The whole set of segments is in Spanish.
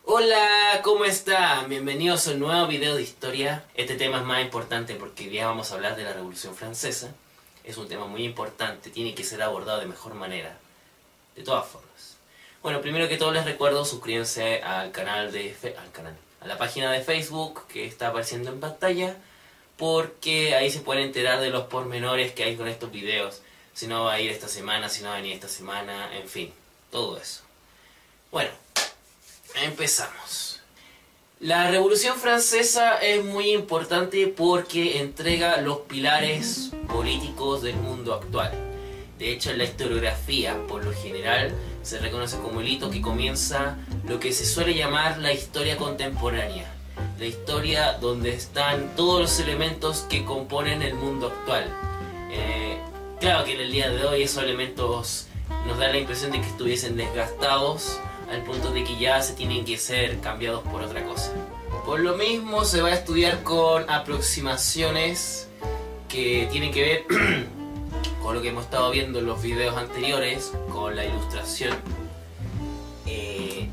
Hola, ¿cómo están? Bienvenidos a un nuevo video de historia. Este tema es más importante porque hoy día vamos a hablar de la Revolución Francesa. Es un tema muy importante, tiene que ser abordado de mejor manera. De todas formas. Bueno, primero que todo les recuerdo suscríbanse al canal a la página de Facebook que está apareciendo en pantalla, porque ahí se pueden enterar de los pormenores que hay con estos videos. Si no va a ir esta semana, si no va a venir esta semana, en fin, todo eso. Bueno, empezamos. La Revolución Francesa es muy importante porque entrega los pilares políticos del mundo actual. De hecho, en la historiografía, por lo general, se reconoce como el hito que comienza lo que se suele llamar la historia contemporánea. La historia donde están todos los elementos que componen el mundo actual. Claro que en el día de hoy esos elementos nos dan la impresión de que estuviesen desgastados al punto de que ya se tienen que ser cambiados por otra cosa. Por lo mismo se va a estudiar con aproximaciones que tienen que ver con lo que hemos estado viendo en los videos anteriores, con la ilustración. Ahí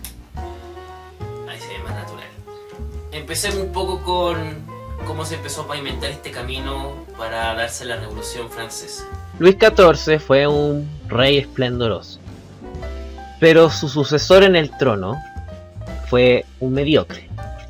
se ve más natural. Empecemos un poco con cómo se empezó a pavimentar este camino para darse la Revolución Francesa. Luis XIV fue un rey esplendoroso, pero su sucesor en el trono fue un mediocre.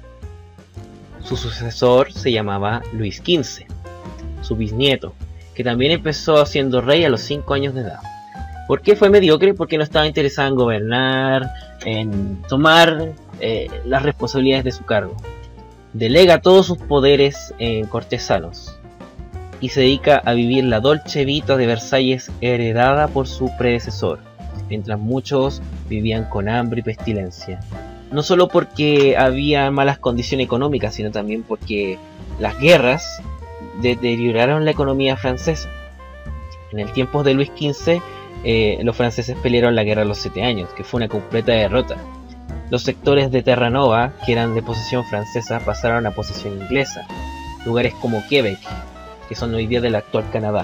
Su sucesor se llamaba Luis XV, su bisnieto, que también empezó siendo rey a los 5 años de edad. ¿Por qué fue mediocre? Porque no estaba interesado en gobernar, en tomar las responsabilidades de su cargo. Delega todos sus poderes en cortesanos y se dedica a vivir la Dolce Vita de Versalles heredada por su predecesor, mientras muchos vivían con hambre y pestilencia. No solo porque había malas condiciones económicas, sino también porque las guerras deterioraron la economía francesa. En el tiempo de Luis XV, los franceses pelearon la guerra de los 7 años, que fue una completa derrota. Los sectores de Terranova, que eran de posesión francesa, pasaron a posesión inglesa. Lugares como Quebec, que son hoy día del actual Canadá.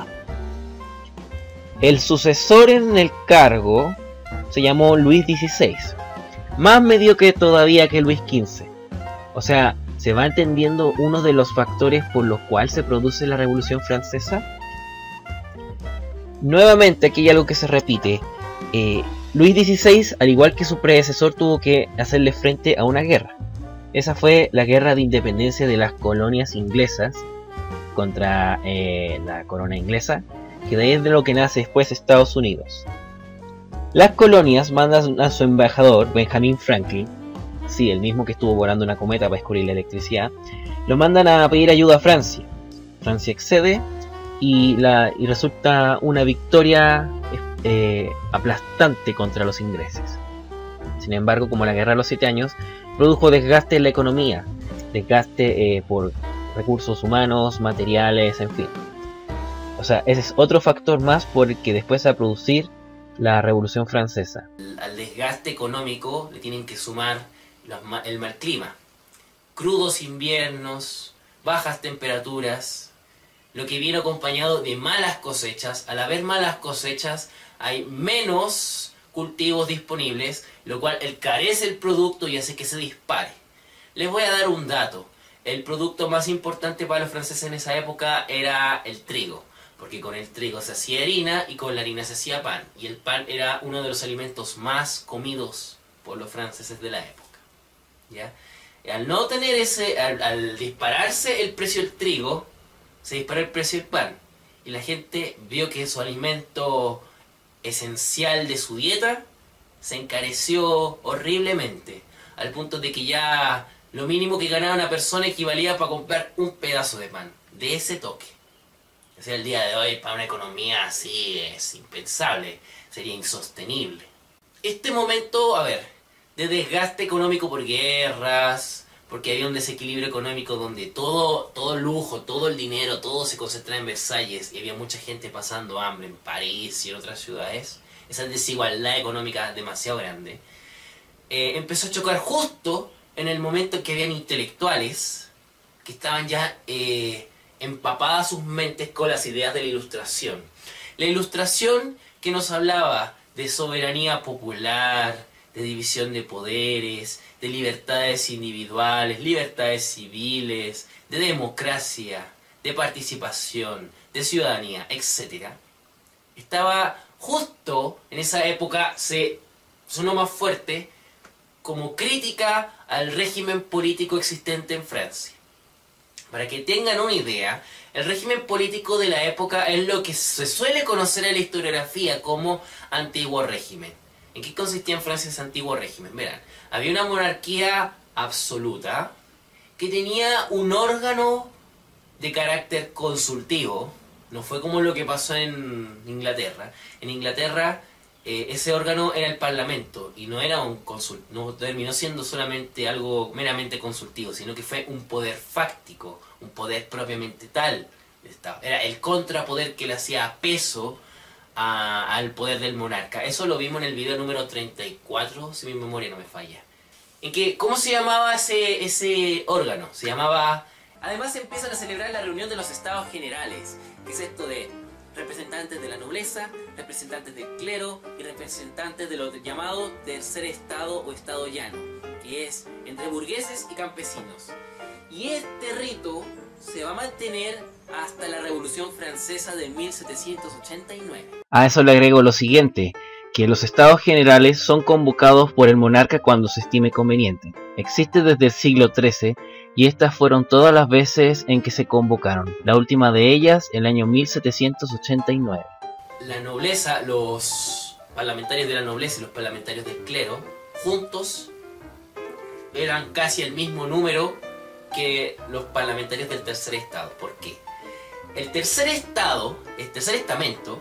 El sucesor en el cargo se llamó Luis XVI, más mediocre todavía que Luis XV. O sea, ¿se va entendiendo uno de los factores por los cuales se produce la Revolución Francesa? Nuevamente aquí hay algo que se repite. Luis XVI, al igual que su predecesor, tuvo que hacerle frente a una guerra. Esa fue la guerra de independencia de las colonias inglesas contra la corona inglesa, que de ahí es de lo que nace después Estados Unidos. Las colonias mandan a su embajador, Benjamin Franklin, sí, el mismo que estuvo volando una cometa para descubrir la electricidad, lo mandan a pedir ayuda a Francia. Francia accede y resulta una victoria aplastante contra los ingleses. Sin embargo, como la guerra de los 7 años, produjo desgaste en la economía, desgaste por recursos humanos, materiales, en fin. O sea, ese es otro factor más por el que después va a producir la Revolución Francesa. Al desgaste económico le tienen que sumar el mal clima. Crudos inviernos, bajas temperaturas, lo que viene acompañado de malas cosechas. Al haber malas cosechas hay menos cultivos disponibles, lo cual encarece el producto y hace que se dispare. Les voy a dar un dato. El producto más importante para los franceses en esa época era el trigo, porque con el trigo se hacía harina y con la harina se hacía pan, y el pan era uno de los alimentos más comidos por los franceses de la época. ¿Ya? Al no tener al dispararse el precio del trigo, se disparó el precio del pan, y la gente vio que su alimento esencial de su dieta se encareció horriblemente, al punto de que ya lo mínimo que ganaba una persona equivalía para comprar un pedazo de pan, de ese toque. O sea, el día de hoy para una economía así es impensable, sería insostenible. Este momento, a ver, de desgaste económico por guerras, porque había un desequilibrio económico donde todo el lujo, todo el dinero, todo se concentraba en Versalles y había mucha gente pasando hambre en París y en otras ciudades, esa desigualdad económica demasiado grande, empezó a chocar justo en el momento en que habían intelectuales que estaban ya empapadas sus mentes con las ideas de la Ilustración. La Ilustración que nos hablaba de soberanía popular, de división de poderes, de libertades individuales, libertades civiles, de democracia, de participación, de ciudadanía, etc. Estaba justo en esa época, se sonó más fuerte como crítica al régimen político existente en Francia. Para que tengan una idea, el régimen político de la época es lo que se suele conocer en la historiografía como antiguo régimen. ¿En qué consistía en Francia ese antiguo régimen? Verán, había una monarquía absoluta que tenía un órgano de carácter consultivo. No fue como lo que pasó en Inglaterra. En Inglaterra ese órgano era el Parlamento y no era no terminó siendo solamente algo meramente consultivo, sino que fue un poder fáctico, un poder propiamente tal del Estado. Era el contrapoder que le hacía peso al poder del monarca. Eso lo vimos en el video número 34, si mi memoria no me falla. ¿Cómo se llamaba ese órgano? Se llamaba... Además empiezan a celebrar la reunión de los estados generales, que es esto de representantes de la nobleza, representantes del clero y representantes de lo llamado tercer estado o estado llano, que es entre burgueses y campesinos. Y este rito se va a mantener hasta la Revolución Francesa de 1789. A eso le agrego lo siguiente, que los estados generales son convocados por el monarca cuando se estime conveniente. Existe desde el siglo XIII y estas fueron todas las veces en que se convocaron, la última de ellas el año 1789. La nobleza, los parlamentarios de la nobleza y los parlamentarios del clero, juntos, eran casi el mismo número que los parlamentarios del tercer estado. ¿Por qué? El tercer estado, el tercer estamento,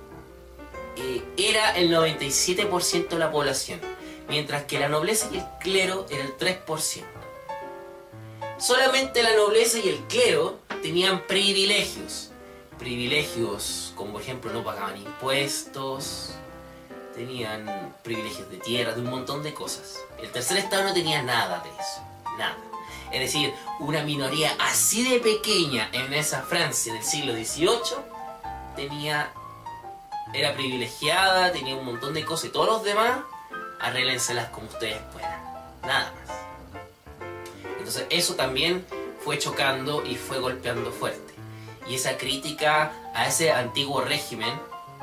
era el 97% de la población, mientras que la nobleza y el clero era el 3%. Solamente la nobleza y el clero tenían privilegios. Privilegios como por ejemplo no pagaban impuestos, tenían privilegios de tierra, de un montón de cosas. El tercer estado no tenía nada de eso, nada. Es decir, una minoría así de pequeña en esa Francia del siglo XVIII era privilegiada, tenía un montón de cosas y todos los demás arréglenselas como ustedes puedan, nada más. Entonces eso también fue chocando y fue golpeando fuerte. Y esa crítica a ese antiguo régimen,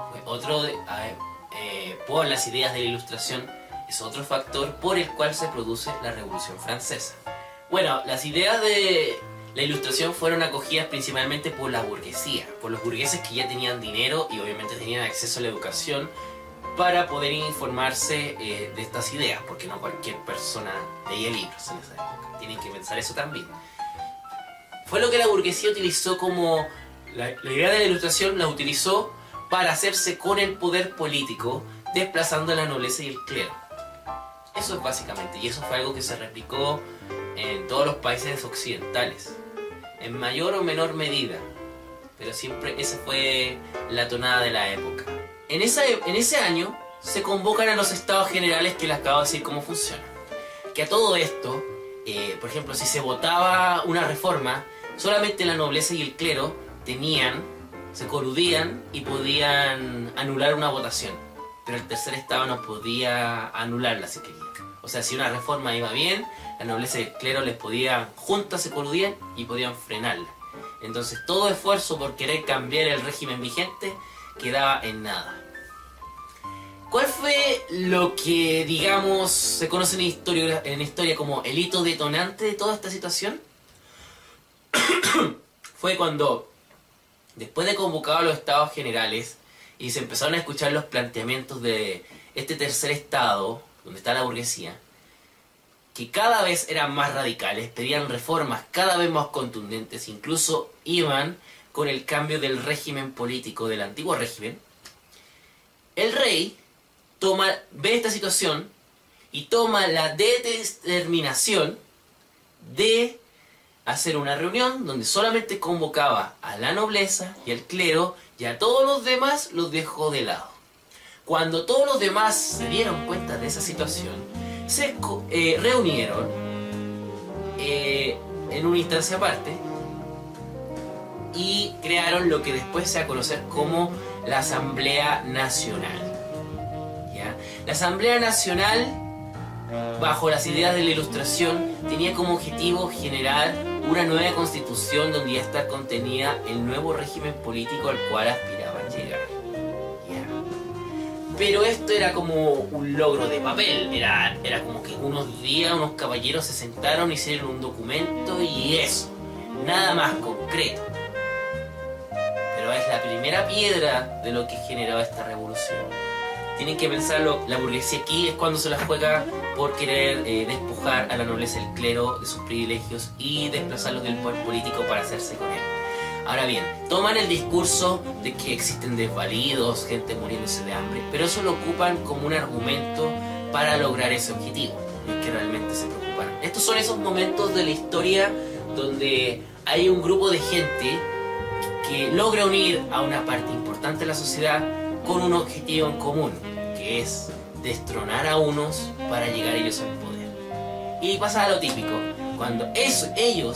por las ideas de la Ilustración, es otro factor por el cual se produce la Revolución Francesa. Bueno, las ideas de la Ilustración fueron acogidas principalmente por la burguesía, por los burgueses que ya tenían dinero y obviamente tenían acceso a la educación para poder informarse de estas ideas, porque no cualquier persona leía libros en esa época. Tienen que pensar eso también. Fue lo que la burguesía utilizó como... La idea de la Ilustración la utilizó para hacerse con el poder político, desplazando a la nobleza y el clero. Eso es básicamente, y eso fue algo que se replicó en todos los países occidentales, en mayor o menor medida, pero siempre esa fue la tonada de la época. En ese año se convocan a los estados generales, que les acabo de decir cómo funciona. Que a todo esto, por ejemplo, si se votaba una reforma, solamente la nobleza y el clero se coludían y podían anular una votación, pero el tercer estado no podía anularla si quería. O sea, si una reforma iba bien, la nobleza y el clero juntas se coludían y podían frenarla. Entonces todo esfuerzo por querer cambiar el régimen vigente quedaba en nada. ¿Cuál fue lo que, digamos, se conoce en historia como el hito detonante de toda esta situación? Fue cuando, después de convocar a los estados generales y se empezaron a escuchar los planteamientos de este tercer estado, donde está la burguesía, que cada vez eran más radicales, pedían reformas cada vez más contundentes, incluso iban con el cambio del régimen político del antiguo régimen, el rey ve esta situación y toma la determinación de hacer una reunión donde solamente convocaba a la nobleza y al clero, y a todos los demás los dejó de lado. Cuando todos los demás se dieron cuenta de esa situación, se reunieron en una instancia aparte y crearon lo que después se va a conocer como la Asamblea Nacional. ¿Ya? La Asamblea Nacional bajo las ideas de la Ilustración, tenía como objetivo generar una nueva constitución donde iba a estar contenida el nuevo régimen político al cual aspiraban llegar. Ya. Pero esto era como un logro de papel, era como que unos días unos caballeros se sentaron, hicieron un documento y eso, nada más concreto. Pero es la primera piedra de lo que generó esta revolución. Tienen que pensarlo, la burguesía aquí es cuando se la juega por querer despojar a la nobleza del clero de sus privilegios y desplazarlos del poder político para hacerse con él. Ahora bien, toman el discurso de que existen desvalidos, gente muriéndose de hambre, pero eso lo ocupan como un argumento para lograr ese objetivo, no es que realmente se preocupan. Estos son esos momentos de la historia donde hay un grupo de gente que logra unir a una parte importante de la sociedad con un objetivo en común, que es destronar a unos para llegar ellos al poder. Y pasa a lo típico, cuando ellos,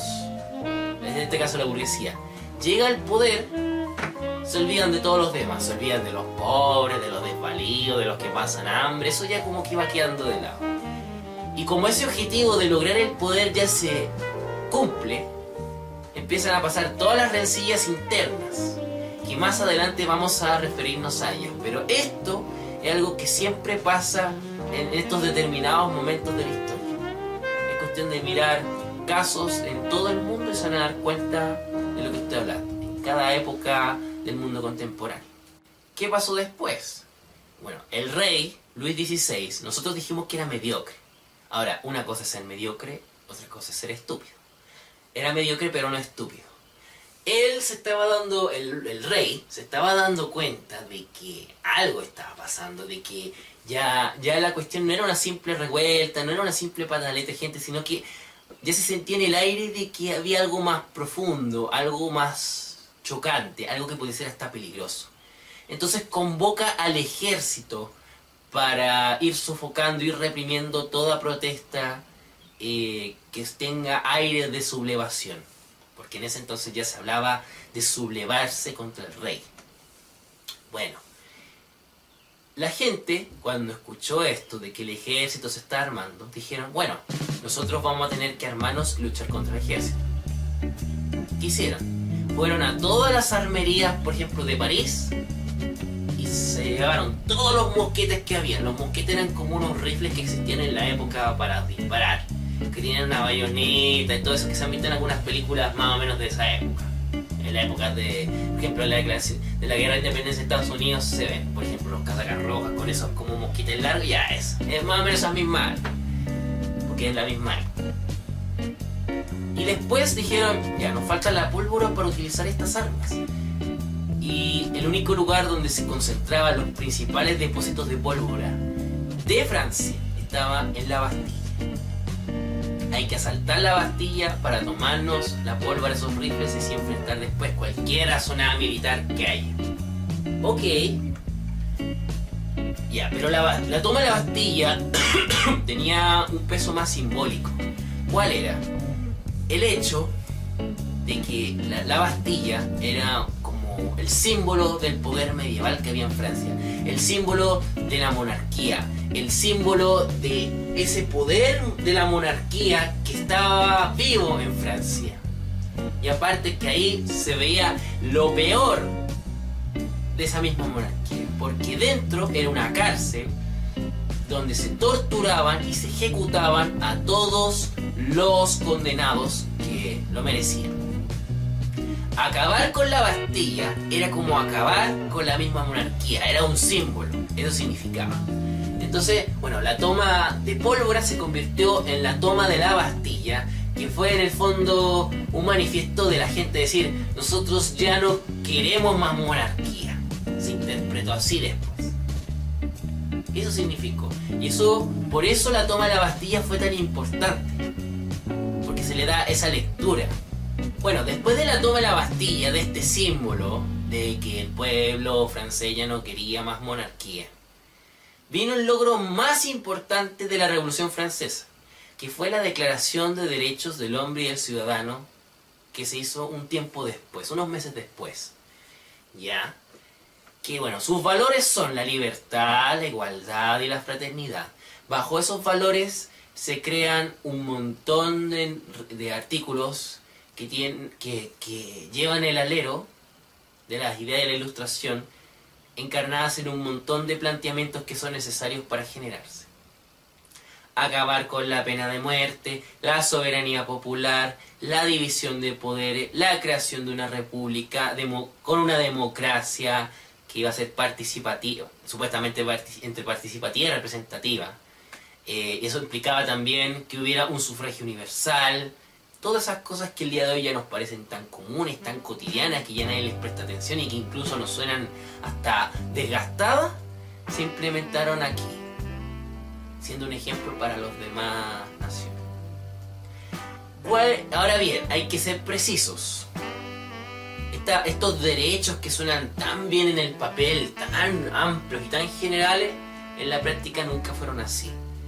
en este caso la burguesía, llega al poder, se olvidan de todos los demás, se olvidan de los pobres, de los desvalidos, de los que pasan hambre, eso ya como que va quedando de lado. Y como ese objetivo de lograr el poder ya se cumple, empiezan a pasar todas las rencillas internas, que más adelante vamos a referirnos a ellas. Pero esto es algo que siempre pasa en estos determinados momentos de la historia. Es cuestión de mirar casos en todo el mundo y se van a dar cuenta de lo que estoy hablando, en cada época del mundo contemporáneo. ¿Qué pasó después? Bueno, el rey, Luis XVI, nosotros dijimos que era mediocre. Ahora, una cosa es ser mediocre, otra cosa es ser estúpido. Era mediocre pero no estúpido. Él se estaba dando, el rey se estaba dando cuenta de que algo estaba pasando, de que ya la cuestión no era una simple revuelta, no era una simple pataleta de gente, sino que ya se sentía en el aire de que había algo más profundo, algo más chocante, algo que puede ser hasta peligroso. Entonces convoca al ejército para ir sofocando, ir reprimiendo toda protesta que tenga aire de sublevación. Porque en ese entonces ya se hablaba de sublevarse contra el rey. Bueno, la gente, cuando escuchó esto de que el ejército se está armando, dijeron, bueno, nosotros vamos a tener que armarnos y luchar contra el ejército. ¿Qué hicieron? Fueron a todas las armerías, por ejemplo, de París, y se llevaron todos los mosquetes que había. Los mosquetes eran como unos rifles que existían en la época para disparar, que tenían una bayoneta y todo eso que se han visto en algunas películas más o menos de esa época. En la época de, por ejemplo, de la Guerra de Independencia de Estados Unidos se ven, por ejemplo, los casacas rojas con esos como mosquites largos, ya es más o menos esa misma, porque es la misma. Y después dijeron, ya nos falta la pólvora para utilizar estas armas. Y el único lugar donde se concentraban los principales depósitos de pólvora de Francia estaba en la Bastilla. Hay que asaltar la Bastilla para tomarnos la pólvora de esos rifles y así enfrentar después cualquier zona militar que haya. Ok. Ya, pero la toma de la Bastilla tenía un peso más simbólico. ¿Cuál era? El hecho de que la Bastilla era como el símbolo del poder medieval que había en Francia, el símbolo de la monarquía, el símbolo de ese poder de la monarquía que estaba vivo en Francia. Y aparte que ahí se veía lo peor de esa misma monarquía, porque dentro era una cárcel donde se torturaban y se ejecutaban a todos los condenados que lo merecían. Acabar con la Bastilla era como acabar con la misma monarquía, era un símbolo, eso significaba. Entonces, bueno, la toma de pólvora se convirtió en la toma de la Bastilla, que fue en el fondo un manifiesto de la gente, decir, nosotros ya no queremos más monarquía. Se interpretó así después. Eso significó. Y eso, por eso la toma de la Bastilla fue tan importante, porque se le da esa lectura. Bueno, después de la toma de la Bastilla, de este símbolo de que el pueblo francés ya no quería más monarquía, vino el logro más importante de la Revolución Francesa, que fue la Declaración de Derechos del Hombre y del Ciudadano, que se hizo un tiempo después, unos meses después. Ya, que bueno, sus valores son la libertad, la igualdad y la fraternidad. Bajo esos valores se crean un montón de artículos que llevan el alero de las ideas de la Ilustración encarnadas en un montón de planteamientos que son necesarios para generarse. Acabar con la pena de muerte, la soberanía popular, la división de poderes, la creación de una república con una democracia que iba a ser participativa, supuestamente entre participativa y representativa. Eso implicaba también que hubiera un sufragio universal. Todas esas cosas que el día de hoy ya nos parecen tan comunes, tan cotidianas, que ya nadie les presta atención y que incluso nos suenan hasta desgastadas, se implementaron aquí, siendo un ejemplo para los demás naciones. Ahora bien, hay que ser precisos. Estos derechos que suenan tan bien en el papel, tan amplios y tan generales, en la práctica nunca fueron así.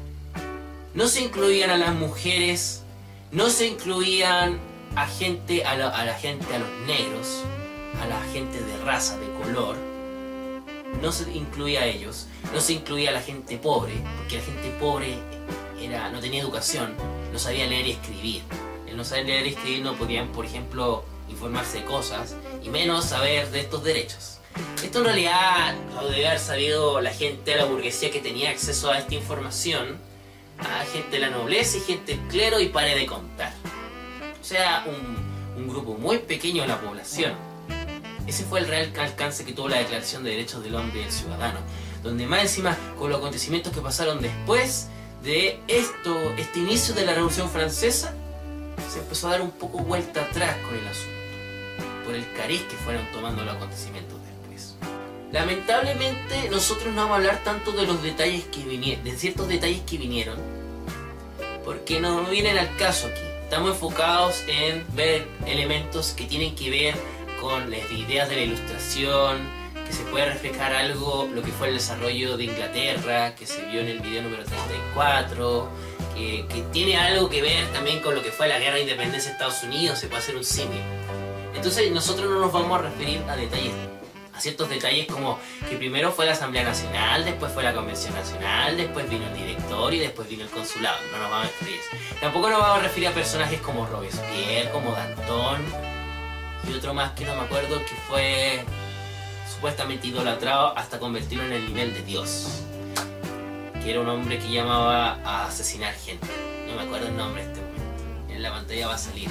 No se incluían a las mujeres, no se incluían a la gente, a los negros, a la gente de raza, de color. No se incluía a ellos, no se incluía a la gente pobre, porque la gente pobre no tenía educación, no sabía leer y escribir. El no saber leer y escribir no podían, por ejemplo, informarse de cosas, y menos saber de estos derechos. Esto en realidad lo debe haber sabido la gente de la burguesía que tenía acceso a esta información, a gente de la nobleza y gente del clero, y pare de contar. O sea, un grupo muy pequeño de la población. Ese fue el real alcance que tuvo la Declaración de Derechos del Hombre y del Ciudadano, donde más encima, con los acontecimientos que pasaron después de este inicio de la Revolución Francesa, se empezó a dar un poco vuelta atrás con el asunto, por el cariz que fueron tomando los acontecimientos después. Lamentablemente nosotros no vamos a hablar tanto de los detalles de ciertos detalles que vinieron, porque no vienen al caso aquí. Estamos enfocados en ver elementos que tienen que ver con las ideas de la Ilustración, que se puede reflejar algo, lo que fue el desarrollo de Inglaterra, que se vio en el video número 34, que tiene algo que ver también con lo que fue la guerra de independencia de Estados Unidos, se puede hacer un símil. Entonces nosotros no nos vamos a referir a ciertos detalles como que primero fue la Asamblea Nacional, después fue la Convención Nacional, después vino el directorio y después vino el consulado. No nos vamos a referir a eso. Tampoco nos vamos a referir a personajes como Robespierre, como Danton y otro más que no me acuerdo, que fue supuestamente idolatrado hasta convertirlo en el nivel de Dios, que era un hombre que llamaba a asesinar gente. No me acuerdo el nombre en este momento, en la pantalla va a salir.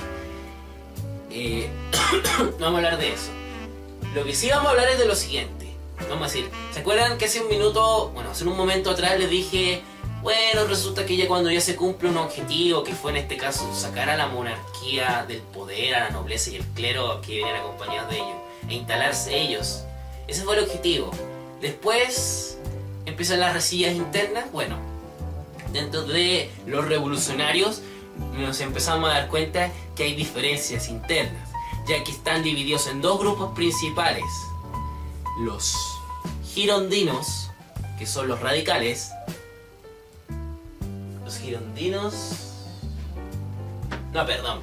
No vamos a hablar de eso. Lo que sí vamos a hablar es de lo siguiente. Vamos a decir, ¿se acuerdan que hace un momento atrás les dije, bueno, resulta que cuando ya se cumple un objetivo, que fue en este caso sacar a la monarquía del poder, a la nobleza y el clero que venían acompañados de ellos, e instalarse ellos? Ese fue el objetivo. Después empiezan las resillas internas. Bueno, dentro de los revolucionarios nos empezamos a dar cuenta que hay diferencias internas, ya que están divididos en dos grupos principales: los girondinos, que son los radicales. Los girondinos... No, perdón.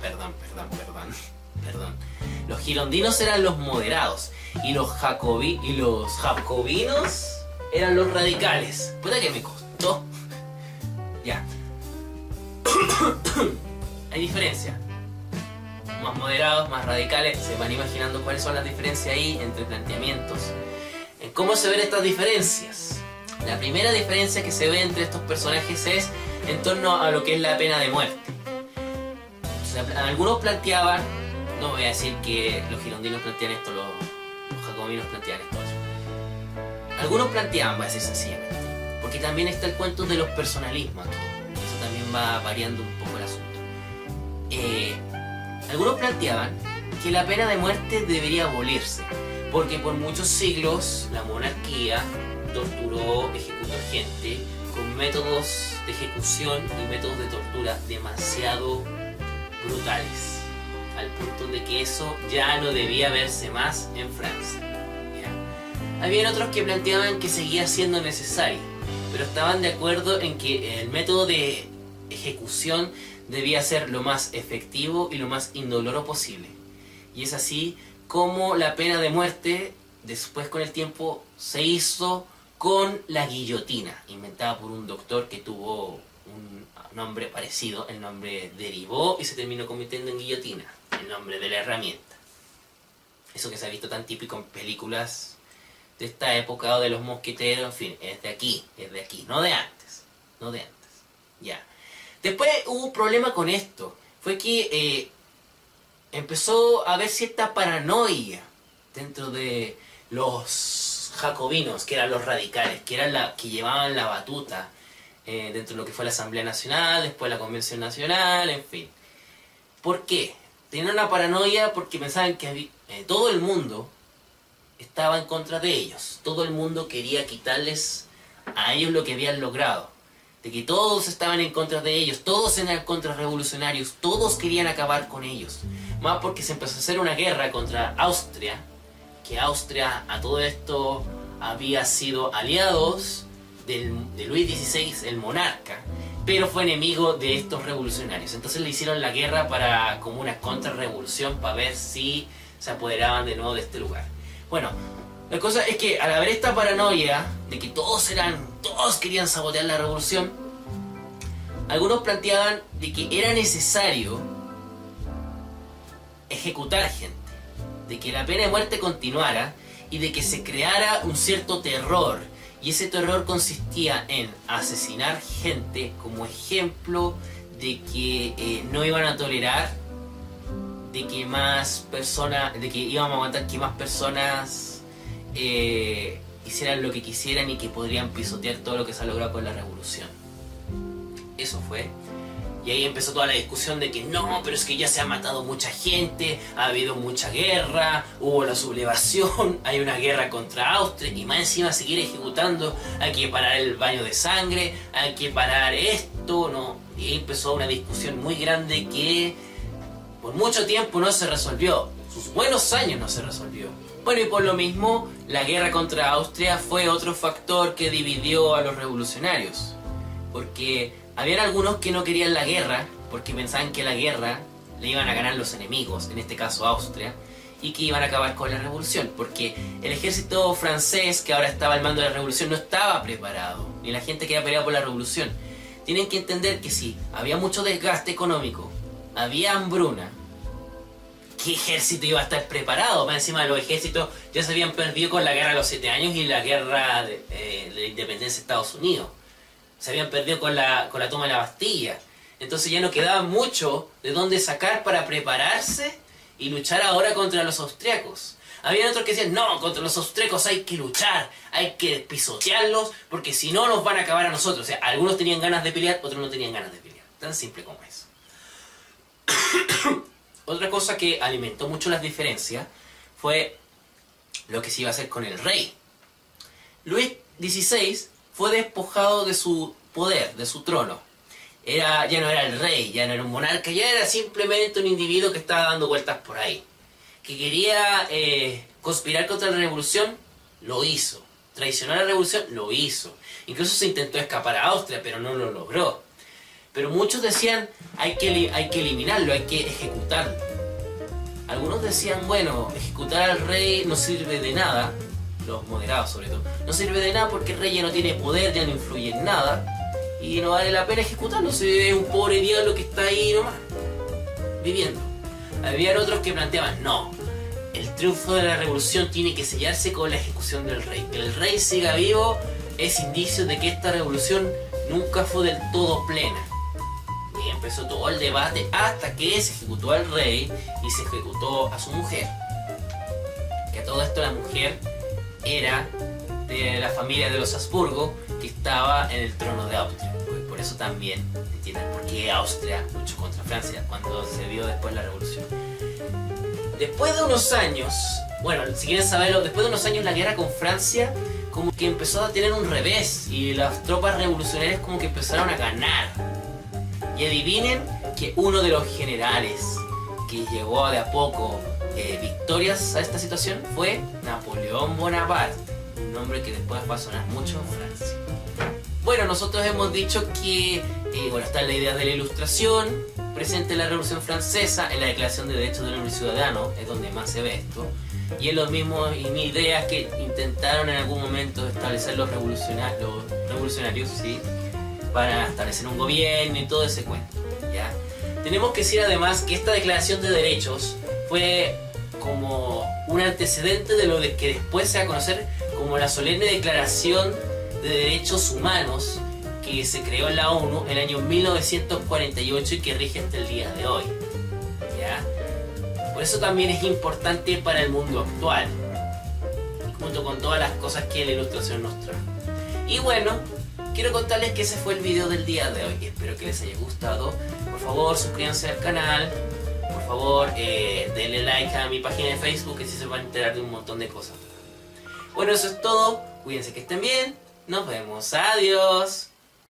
Los girondinos eran los moderados y los jacobinos eran los radicales. Puta que me costó. Ya. Hay diferencia. Más moderados, más radicales. Se van imaginando cuáles son las diferencias ahí entre planteamientos. En cómo se ven estas diferencias. La primera diferencia que se ve entre estos personajes es en torno a lo que es la pena de muerte. O sea, algunos planteaban, no voy a decir que los girondinos plantean esto, los jacobinos plantean esto. Algunos planteaban, voy a decir sencillamente, porque también está el cuento de los personalismos aquí. Eso también va variando un poco el asunto. Algunos planteaban que la pena de muerte debería abolirse, porque por muchos siglos la monarquía torturó, ejecutó gente con métodos de ejecución y métodos de tortura demasiado brutales, al punto de que eso ya no debía verse más en Francia. ¿Ya? Habían otros que planteaban que seguía siendo necesario, pero estaban de acuerdo en que el método de ejecución debía ser lo más efectivo y lo más indoloro posible. Y es así como la pena de muerte, después con el tiempo, se hizo con la guillotina, inventada por un doctor que tuvo un nombre parecido. El nombre derivó y se terminó convirtiendo en guillotina, el nombre de la herramienta. Eso que se ha visto tan típico en películas de esta época o de los mosqueteros, en fin, es de aquí, no de antes, ya. Después hubo un problema con esto, fue que empezó a haber cierta paranoia dentro de los jacobinos, que eran los radicales, que eran que llevaban la batuta dentro de lo que fue la Asamblea Nacional, después la Convención Nacional, en fin. ¿Por qué? Tenían una paranoia porque pensaban que todo el mundo estaba en contra de ellos. Todo el mundo quería quitarles a ellos lo que habían logrado. De que todos estaban en contra de ellos, todos eran contrarrevolucionarios, todos querían acabar con ellos. Más porque se empezó a hacer una guerra contra Austria, que Austria a todo esto había sido aliados de Luis XVI, el monarca, pero fue enemigo de estos revolucionarios. Entonces le hicieron la guerra como una contrarrevolución para ver si se apoderaban de nuevo de este lugar. Bueno, la cosa es que al haber esta paranoia de que todos querían sabotear la revolución, algunos planteaban de que era necesario ejecutar gente, de que la pena de muerte continuara y de que se creara un cierto terror. Y ese terror consistía en asesinar gente como ejemplo de que no iban a tolerar de que íbamos a aguantar que más personas hicieran lo que quisieran y que podrían pisotear todo lo que se ha logrado con la revolución. Eso fue. Y ahí empezó toda la discusión de que no, pero es que ya se ha matado mucha gente, ha habido mucha guerra, hubo la sublevación, hay una guerra contra Austria y más encima seguir ejecutando, hay que parar el baño de sangre, hay que parar esto, ¿no? Y ahí empezó una discusión muy grande que por mucho tiempo no se resolvió, sus buenos años no se resolvió. Bueno, y por lo mismo, la guerra contra Austria fue otro factor que dividió a los revolucionarios, porque habían algunos que no querían la guerra porque pensaban que la guerra le iban a ganar los enemigos, en este caso Austria, y que iban a acabar con la revolución, porque el ejército francés que ahora estaba al mando de la revolución no estaba preparado, ni la gente que había peleado por la revolución. Tienen que entender que sí, había mucho desgaste económico, había hambruna. ¿Qué ejército iba a estar preparado? Más encima, los ejércitos ya se habían perdido con la guerra de los 7 años y la guerra de la independencia de Estados Unidos. Se habían perdido con la toma de la Bastilla. Entonces ya no quedaba mucho de dónde sacar para prepararse y luchar ahora contra los austriacos. Habían otros que decían, no, contra los austriacos hay que luchar, hay que pisotearlos, porque si no nos van a acabar a nosotros. O sea, algunos tenían ganas de pelear, otros no tenían ganas de pelear. Tan simple como eso. Otra cosa que alimentó mucho las diferencias fue lo que se iba a hacer con el rey. Luis XVI fue despojado de su poder, de su trono. Ya no era el rey, ya no era un monarca, ya era simplemente un individuo que estaba dando vueltas por ahí. Que quería conspirar contra la revolución, lo hizo. Traicionar a la revolución, lo hizo. Incluso se intentó escapar a Austria, pero no lo logró. Pero muchos decían, hay que eliminarlo, hay que ejecutarlo. Algunos decían, bueno, ejecutar al rey no sirve de nada, los moderados sobre todo, no sirve de nada porque el rey ya no tiene poder, ya no influye en nada, y no vale la pena ejecutarlo, si es un pobre diablo que está ahí nomás, viviendo. Había otros que planteaban, no, el triunfo de la revolución tiene que sellarse con la ejecución del rey. Que el rey siga vivo es indicio de que esta revolución nunca fue del todo plena. Y empezó todo el debate hasta que se ejecutó al rey y se ejecutó a su mujer. Que a todo esto la mujer era de la familia de los Habsburgo, que estaba en el trono de Austria. Por eso también entienden por qué Austria luchó contra Francia cuando se vio después la revolución. Después de unos años, bueno, si quieren saberlo, después de unos años la guerra con Francia como que empezó a tener un revés y las tropas revolucionarias como que empezaron a ganar. Y adivinen que uno de los generales que llegó de a poco victorias a esta situación fue Napoleón Bonaparte, un nombre que después va a sonar mucho en Francia. Bueno, nosotros hemos dicho que está la idea de la Ilustración presente en la Revolución Francesa, en la Declaración de Derechos del Hombre y Ciudadano, es donde más se ve esto. y es lo mismo y mis ideas que intentaron en algún momento establecer los revolucionarios, ¿sí? Para establecer un gobierno y todo ese cuento, ¿ya? Tenemos que decir además que esta declaración de derechos fue como un antecedente de lo que después se va a conocer como la solemne Declaración de Derechos Humanos, que se creó en la ONU en el año 1948 y que rige hasta el día de hoy, ¿ya? Por eso también es importante para el mundo actual, junto con todas las cosas que la ilustración nos trae. Y bueno, quiero contarles que ese fue el video del día de hoy. Espero que les haya gustado. Por favor, suscríbanse al canal. Por favor, denle like a mi página de Facebook, que así se van a enterar de un montón de cosas. Bueno, eso es todo. Cuídense, que estén bien. Nos vemos. Adiós.